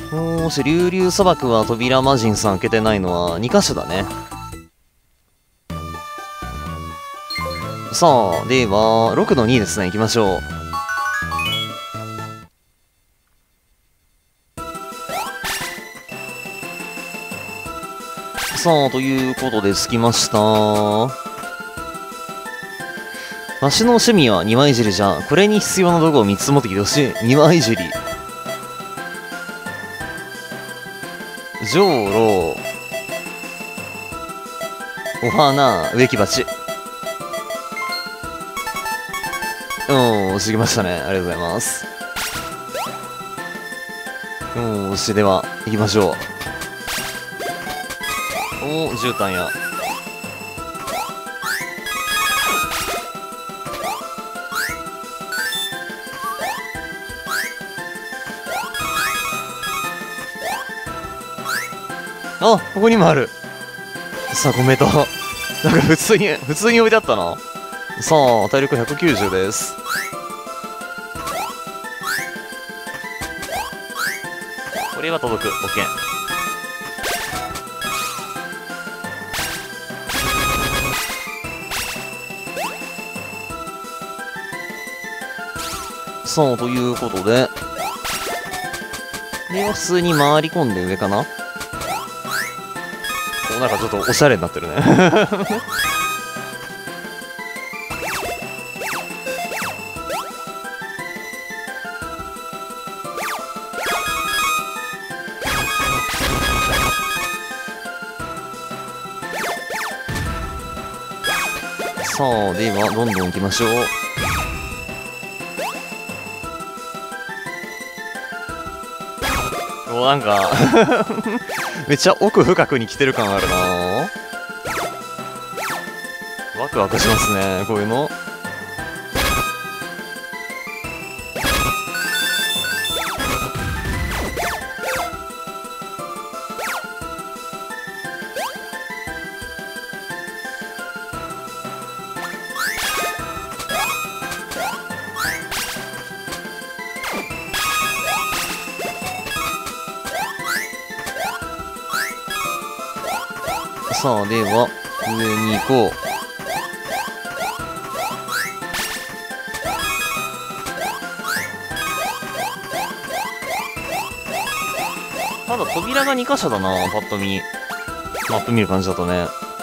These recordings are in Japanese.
もし、流々砂漠は扉魔人さん開けてないのは2箇所だね。さあ、では、6の2ですね。行きましょう。さあ、ということで着きました。わしの趣味は庭いじりじゃ。これに必要な道具を3つ持ってきてほしい。庭いじり。じょうろ、お花、植木鉢。してきましたね。ありがとうございます。では、行きましょう。絨毯や。あ、ここにもある。さあ、コメント。なんか普通に置いてあったな。さあ、体力190です。これは届く。OK。さあ、ということで。では、普通に回り込んで上かな。なんかちょっとおしゃれになってるね。さあ、では、どんどん行きましょう。なんか、めっちゃ奥深くに来てる感あるな。ワクワクしますね、こういうの。さあ、では、上に行こう。ただ、扉が2箇所だな、パッと見。マップ見る感じだとね。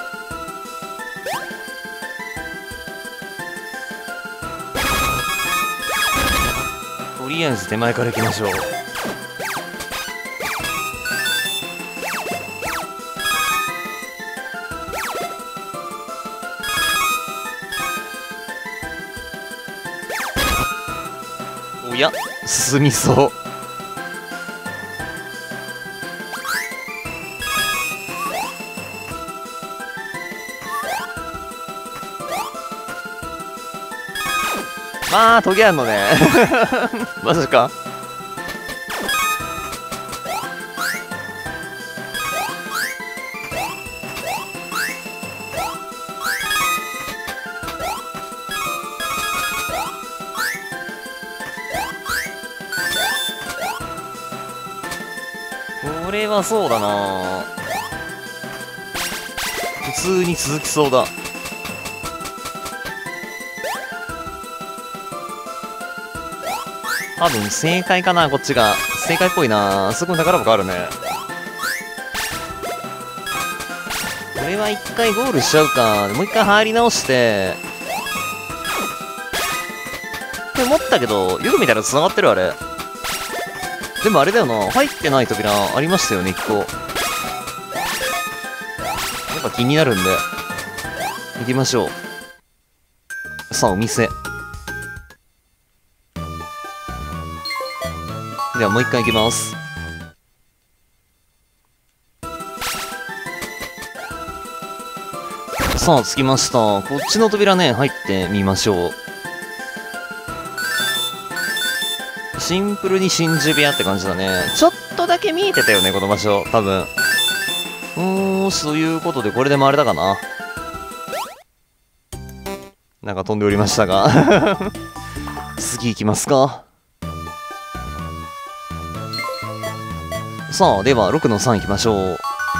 とりあえず手前から行きましょう。おや、進みそう。トゲあんのね。マジか。これはそうだな。普通に続きそうだ。多分正解かな、こっちが。正解っぽいな。そこに宝箱あるね。これは一回ゴールしちゃうか。もう一回入り直して。って思ったけど、よく見たら繋がってるあれ。でもあれだよな。入ってない扉ありましたよね、一個。やっぱ気になるんで。行きましょう。さあ、お店。ではもう一回行きます。さあ、着きました。こっちの扉ね、入ってみましょう。シンプルに真珠部屋って感じだね。ちょっとだけ見えてたよね、この場所。多分。ということで、これで回れたかな。なんか飛んでおりましたが。次行きますか。 さあ、では、6の3いきましょう。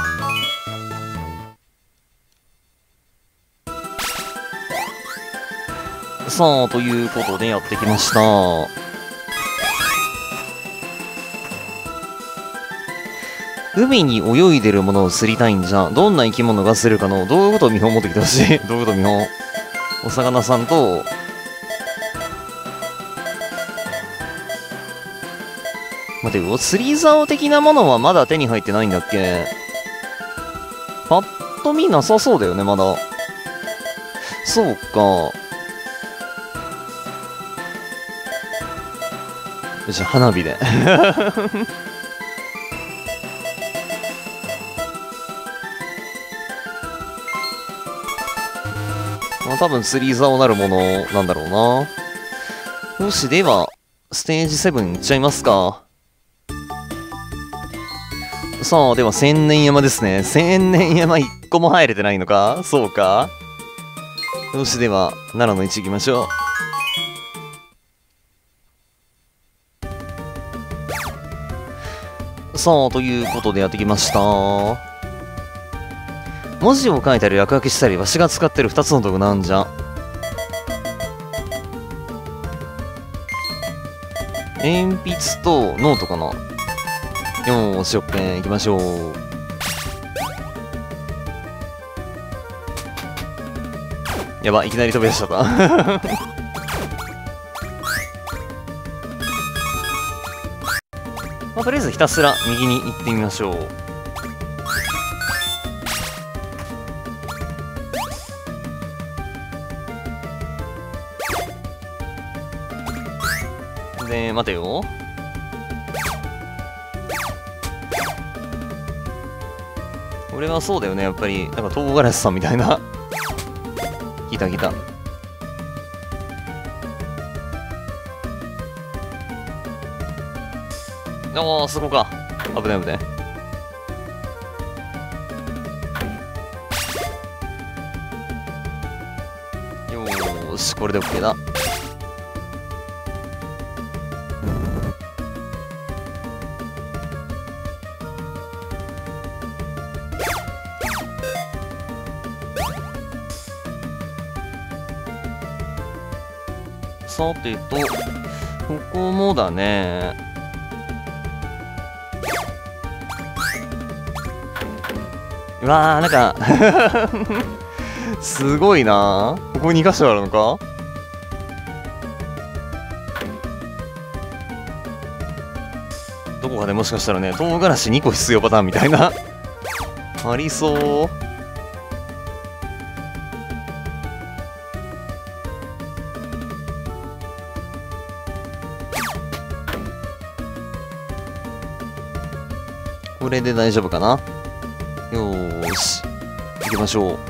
さあ、ということでやってきました。海に泳いでるものを釣りたいんじゃ。どんな生き物が釣れるかの道具と見本を持ってきてほしい。道具と見本。お魚さんと、待てよ、釣り竿的なものはまだ手に入ってないんだっけ？パッと見なさそうだよね、まだ。そうか。じゃあ、花火で。まあ、多分釣り竿なるものなんだろうな。よし、では、ステージ7いっちゃいますか。さあ、では千年山ですね。千年山1個も入れてないのか？そうか。よし、では、7の1いきましょう。さあ、ということでやってきました。文字を書いたり落書きしたり、わしが使ってる2つの道具なんじゃ。鉛筆とノートかな。よーし、オッケー、行きましょう。やば、いきなり飛び出しちゃった。まあ、とりあえずひたすら右に行ってみましょう。で、待てよ。俺はそうだよね、やっぱり。なんか唐辛子さんみたいな。来た来た。ああ、そこか。危ない危ない。よーし、これで OK だ。さてと、ここもだね。うわー、なんかすごいな。ここ2箇所あるのか？どこかでもしかしたらね、唐辛子2個必要パターンみたいなありそう。これで大丈夫かな。よーし、行きましょう。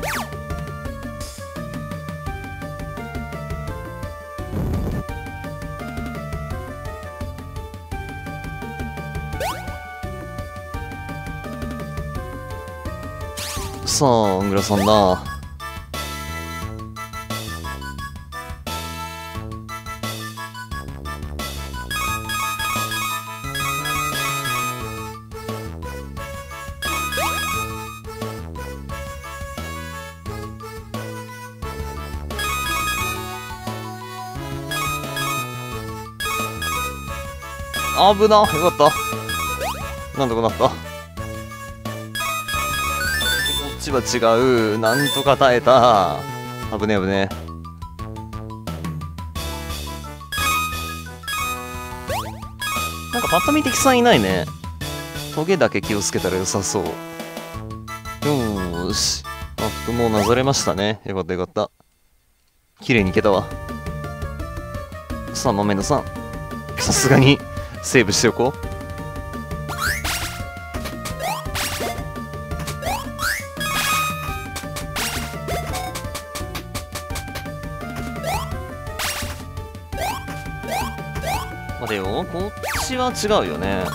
さあ、アングラさんだ。危な、よかった。なんとかなった。こっちは違う。なんとか耐えた。危ねえ危ねえ。なんかパッと見敵さんいないね。トゲだけ気をつけたら良さそう。よーし。マップもなぞれましたね。よかったよかった。綺麗にいけたわ。さあ、豆野さん。さすがにセーブしておこう。待てよ、こっちは違うよね。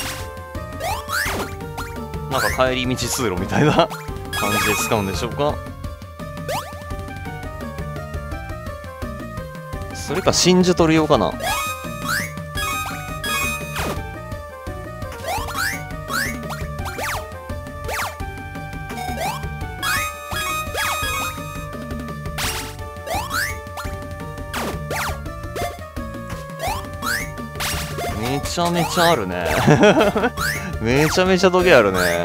なんか帰り道通路みたいな感じで使うんでしょうか。それか真珠取る用かな。 ちゃめちゃあるね。めちゃめちゃトゲあるね。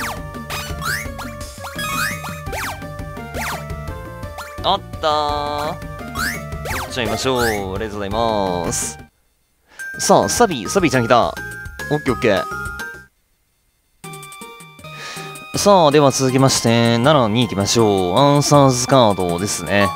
あったー。取っちゃいましょう。ありがとうございます。さあ、サビちゃん来た。オッケーオッケー。さあ、では続きまして、7に行きましょう。アンサーズカードですね。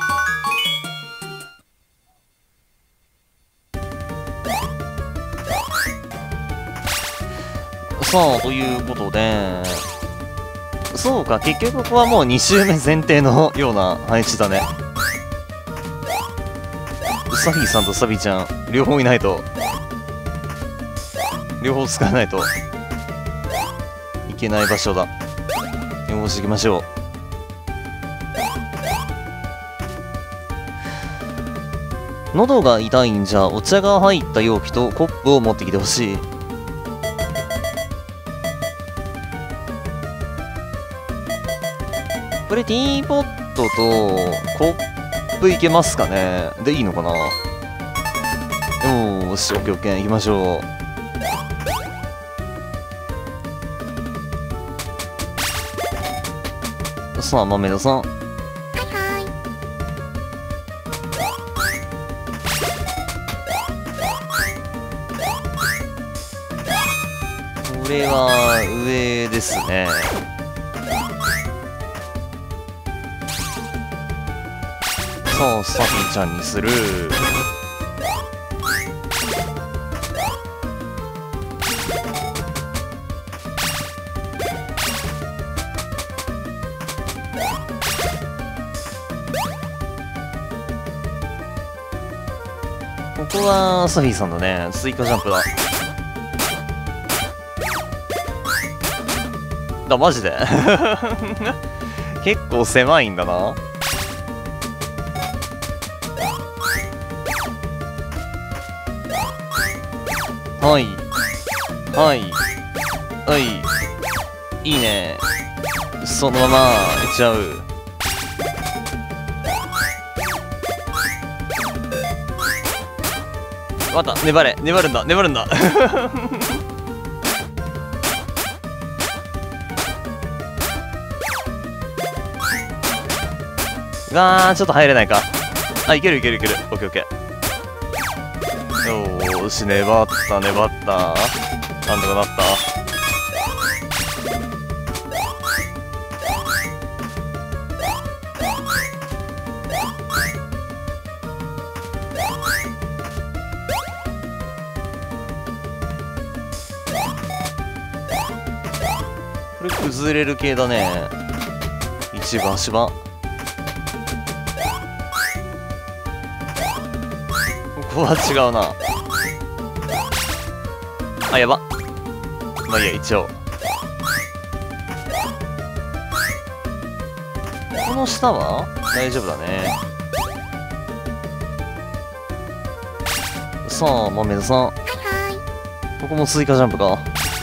さあ、ということで、そうか、結局ここはもう2周目前提のような配置だね。サフィーさんとサビちゃん、両方いないと、両方使わないといけない場所だ。よし、行きましょう。喉が痛いんじゃ、お茶が入った容器とコップを持ってきてほしい。これティーポットとコップいけますかね。でいいのかな。よーし、オッケーオッケー、行きましょう。さあ、豆田さん。これは上ですね。さあ、サフィーちゃんにする。ここはサフィーさんだね。追加ジャンプだ。マジで結構狭いんだな。はいはいはいいいね。そのままいっちゃう。また粘るんだちょっと入れないか。あ、いけるオッケーオッケー。よーし、粘ったなんとかなった。これ崩れる系だね。一番足場。ここは違うな。あ、やば。まあいいや、一応。この下は大丈夫だね。さあ、豆田さん。ここも追加ジャンプか。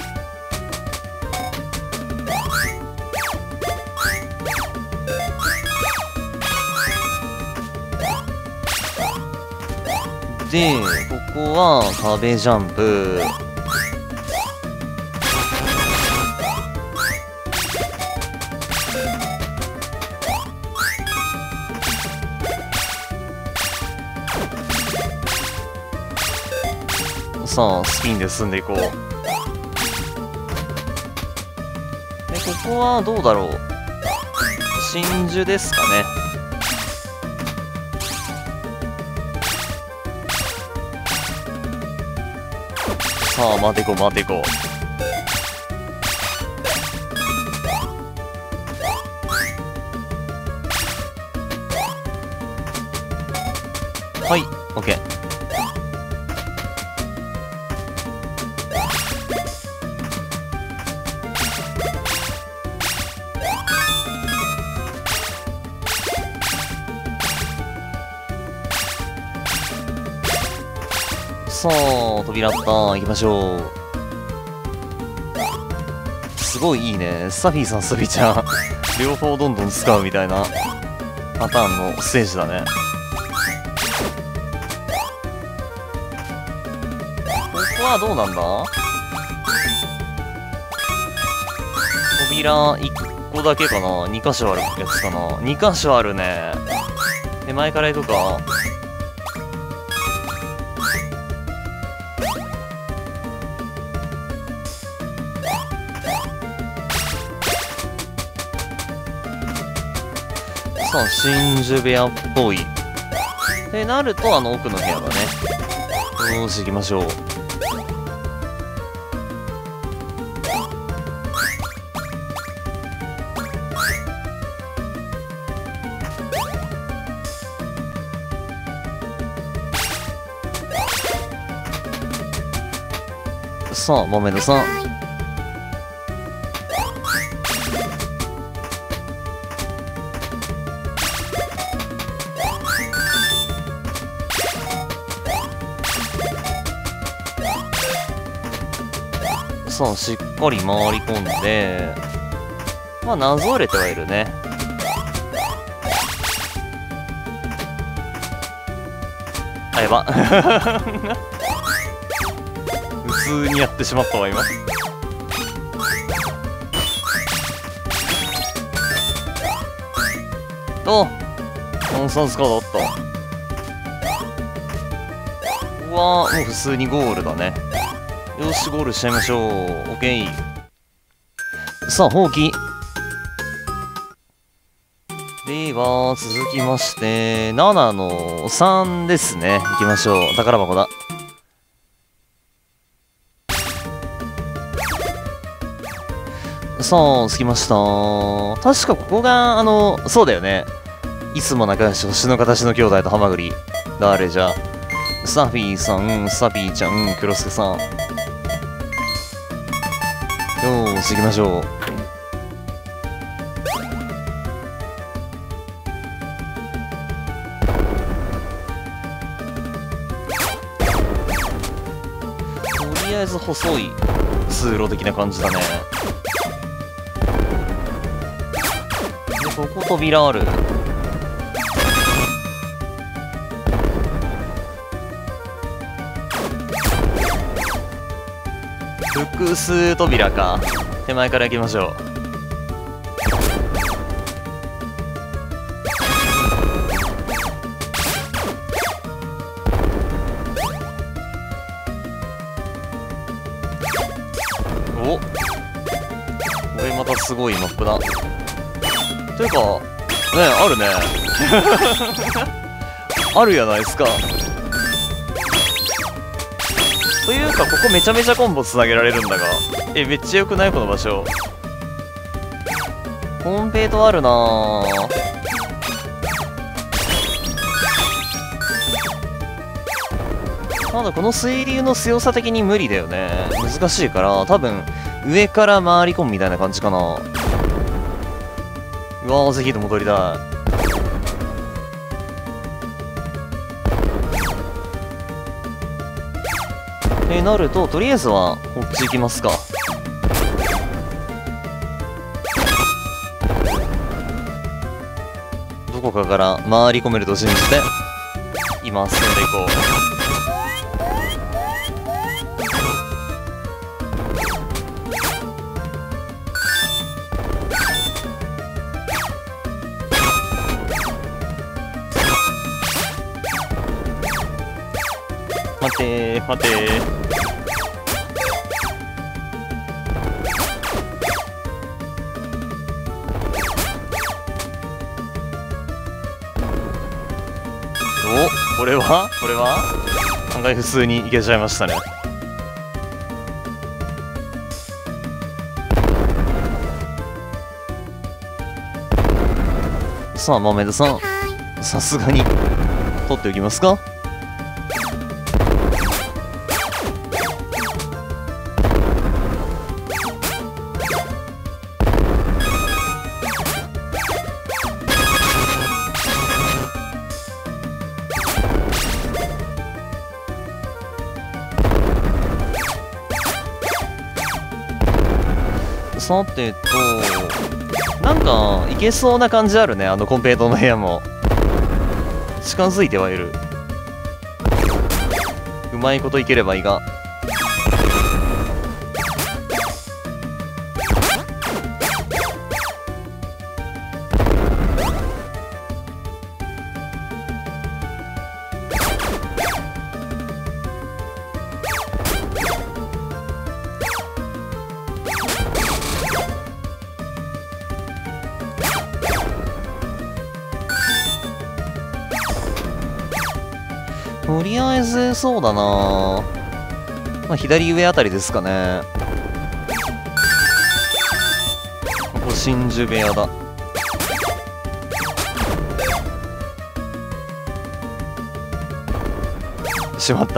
で、ここは壁ジャンプ。さあ、スピンで進んでいこう。で、ここはどうだろう。真珠ですかね。さあ、待てこ。はい、オッケー。さあ、扉あった。行きましょう。すごいいいね。サフィーさん、サビちゃん、両方どんどん使うみたいなパターンのステージだね。ここはどうなんだ？扉1個だけかな？ 2 箇所あるやつかな？ 2 箇所あるね。で、前から行くか。さあ、真珠部屋っぽい。ってなると、奥の部屋だね。よーし、行きましょう。さあ、豆田さん。さあ、しっかり回り込んで、まあ、なぞれてはいるね。あ、やば。普通にやってしまったわ、今。コンスタンスカードあった。うわー、もう普通にゴールだね。よし、ゴールしちゃいましょう。オッケー。さあ、ほうき。では、続きまして、7の3ですね。行きましょう。宝箱だ。さあ、着きました。確かここが、そうだよね。いつも仲良し、星の形の兄弟とハマグリ。誰じゃ。サフィーさん、サピーちゃん、クロスケさん。よーし、行きましょう。とりあえず細い通路的な感じだね。で、ここ扉ある。複数扉か。手前から行きましょう。お、これまたすごいマップだ。というかね、あるね。あるやないですか。というか、ここめちゃめちゃコンボつなげられるんだが。めっちゃ良くないこの場所。コンペイトあるなぁ。ただこの水流の強さ的に無理だよね。難しいから、多分、上から回り込むみたいな感じかな。うわー、ぜひとも取りたい。なると、とりあえずは、こっち行きますか。どこかから回り込めると信じて、今、進んでいこう。待てー、待てー。これは案外普通にいけちゃいましたね。さあ、豆田さん、さすがに取っておきますか。さてと、なんか、いけそうな感じあるね、コンペイトの部屋も。近づいてはいる。うまいこといければいいが。 とりあえずそうだな、まあ左上あたりですかね。ここ真珠部屋だ。しまった。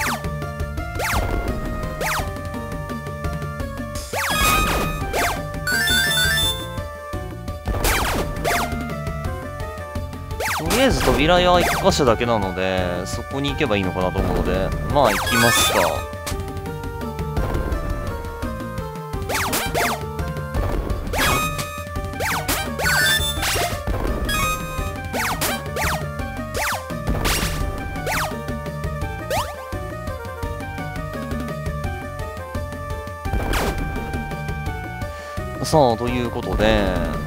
とりあえず扉屋1箇所だけなので、そこに行けばいいのかなと思うので、まあ行きますか。さあ、ということで、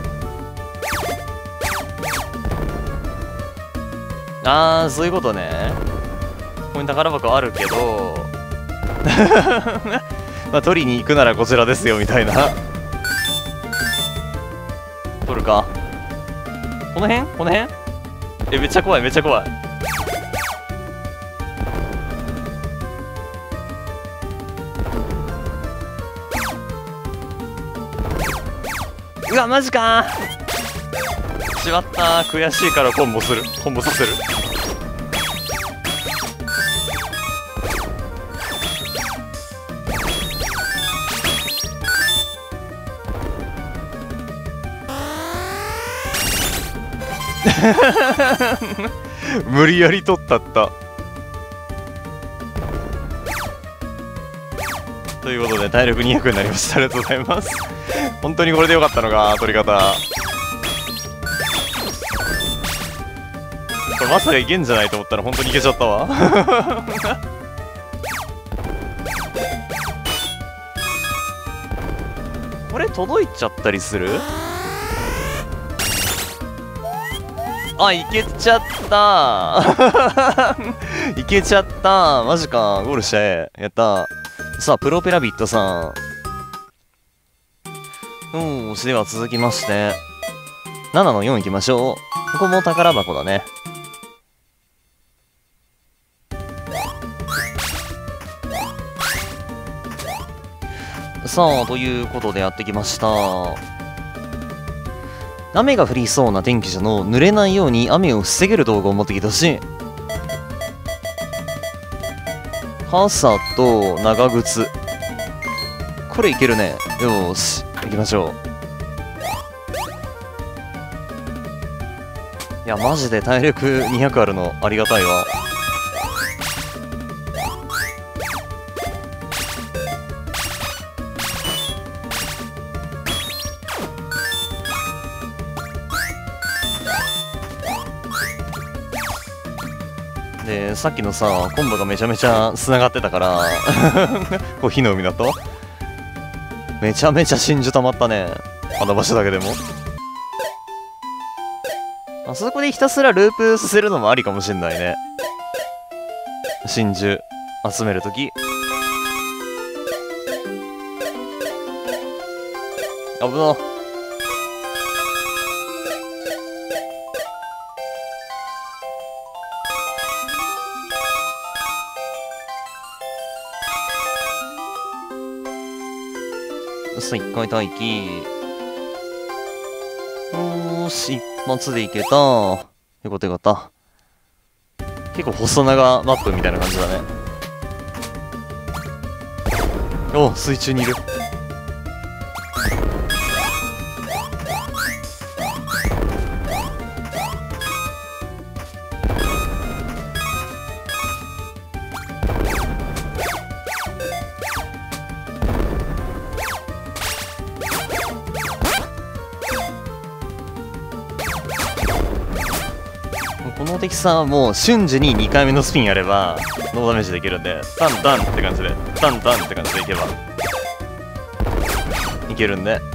そういうことね。ここに宝箱あるけどまあ取りに行くならこちらですよみたいな取るか。この辺この辺めっちゃ怖い、めっちゃ怖い。うわマジかー、しまったー。悔しいからコンボする、コンボさせる。無理やり取ったった。ということで体力200になりました。ありがとうございます。本当にこれでよかったのか、取り方。これまさかいけんじゃないと思ったら本当にいけちゃったわ。これ届いちゃったりする？あ、いけちゃったー。いけちゃったー。マジか。ゴールしたい。やったー。さあ、プロペラビットさん。では続きまして、7の4いきましょう。ここも宝箱だね。さあ、ということでやってきました。雨が降りそうな天気じゃの濡れないように雨を防げる道具を持ってきたし、傘と長靴。これいけるね。よーし、行きましょう。いや、マジで体力200あるのありがたいわ。で、さっきのさ、コンボがめちゃめちゃ繋がってたからこう火の海だとめちゃめちゃ真珠溜まったね。あの場所だけでも。あそこでひたすらループさせるのもありかもしんないね。真珠集めるとき。危な。さあ、一回待機。よーし、一発でいけた。よかったよかった。結構細長マップみたいな感じだね。お、水中にいる。この敵さんはもう瞬時に2回目のスピンやればノーダメージできるんで、タンタンって感じで、タンタンって感じでいけばいけるんで。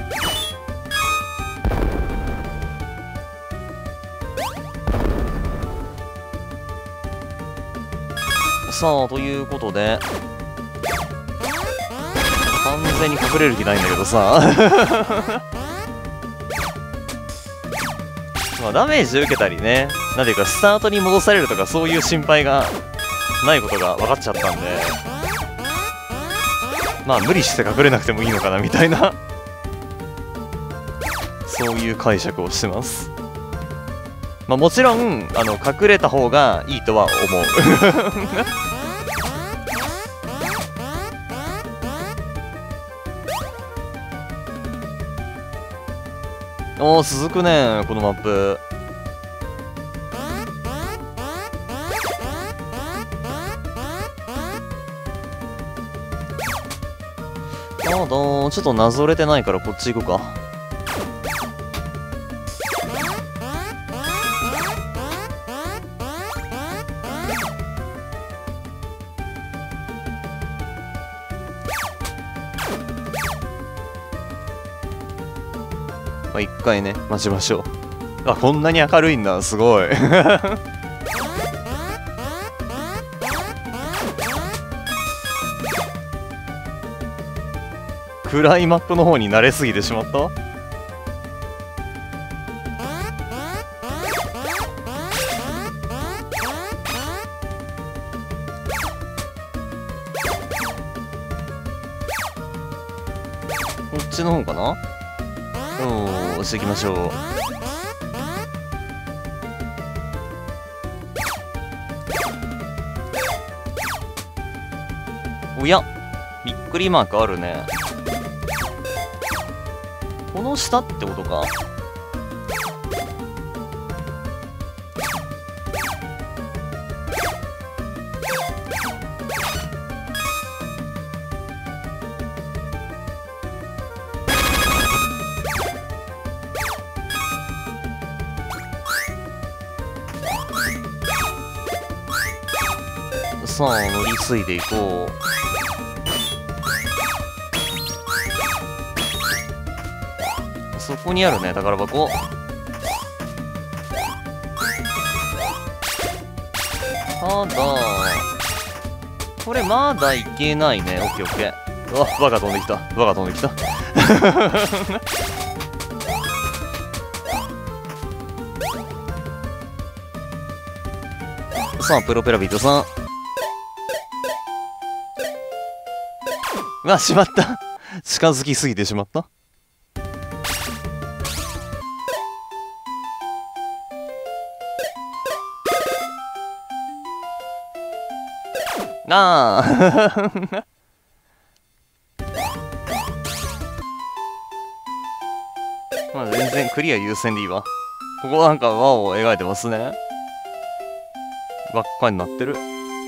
さあ、ということで完全に隠れる気ないんだけどさまあダメージ受けたりね、なんていうかスタートに戻されるとかそういう心配がないことが分かっちゃったんで、まあ無理して隠れなくてもいいのかなみたいなそういう解釈をしてます。まあもちろん隠れた方がいいとは思うおお、続くねこのマップ。まだちょっとなぞれてないからこっち行こうか。まあ、一回ね待ちましょう。あ、こんなに明るいんだ、すごい暗いマップの方に慣れすぎてしまった。こっちの方かな。押していきましょう。おや、びっくりマークあるね。この下ってことか。さあ乗り継いでいこう。そこにあるね宝箱。ただこれまだいけないね。オッケーオッケー。うわ、バカ飛んできた、バカ飛んできたさあプロペラビットさん。うわ、しまった近づきすぎてしまった。なあまあ全然クリア優先でいいわ。ここなんか輪を描いてますね。輪っかになってる。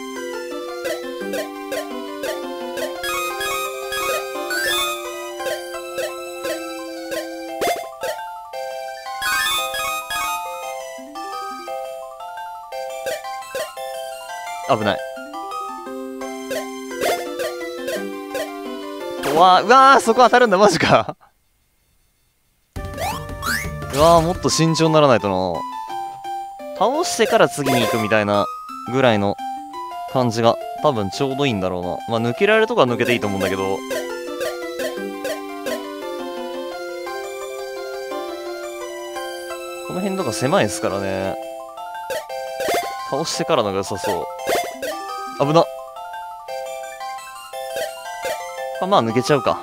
危ない。うわー、そこ当たるんだ、マジかうわー、もっと慎重にならないとな。倒してから次に行くみたいなぐらいの感じが多分ちょうどいいんだろうな。まあ抜けられるとこは抜けていいと思うんだけど、この辺とか狭いですからね。倒してからのが良さそう。危なっ。まあ抜けちゃうか。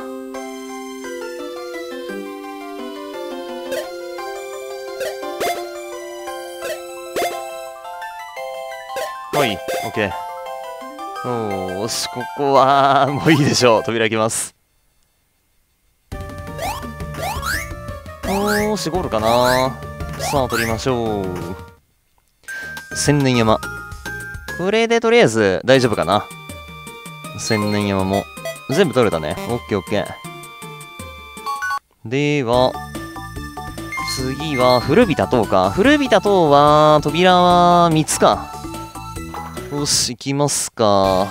はい、オッケー。よーし、ここはもういいでしょう。扉開きます。よーし、ゴールかな。さあ取りましょう。千年山。これでとりあえず大丈夫かな。千年山も全部取れたね。オッケーオッケー。では次は古びた塔か。古びた塔は扉は3つか。よし、行きますか。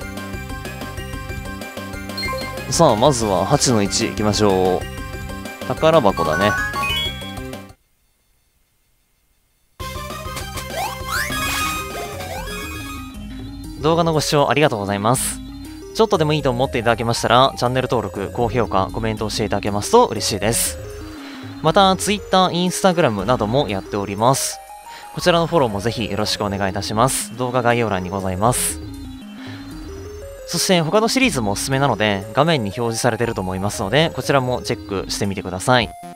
さあまずは8の1行きましょう。宝箱だね。動画のご視聴ありがとうございます。ちょっとでもいいと思っていただけましたら、チャンネル登録、高評価、コメントをしていただけますと嬉しいです。また、Twitter、Instagram などもやっております。こちらのフォローもぜひよろしくお願いいたします。動画概要欄にございます。 そして他のシリーズもおすすめなので、画面に表示されていると思いますので、こちらもチェックしてみてください。